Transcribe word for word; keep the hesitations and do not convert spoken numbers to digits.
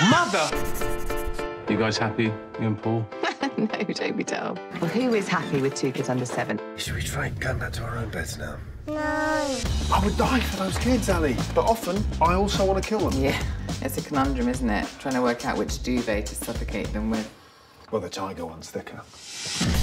mother! You guys happy, you and Paul? No, don't be dull. Well, who is happy with two kids under seven? Should we try and gun that to our own beds now? No. I would die for those kids, Ali. But often, I also want to kill them. Yeah, it's a conundrum, isn't it? Trying to work out which duvet to suffocate them with. Well, the tiger one's thicker.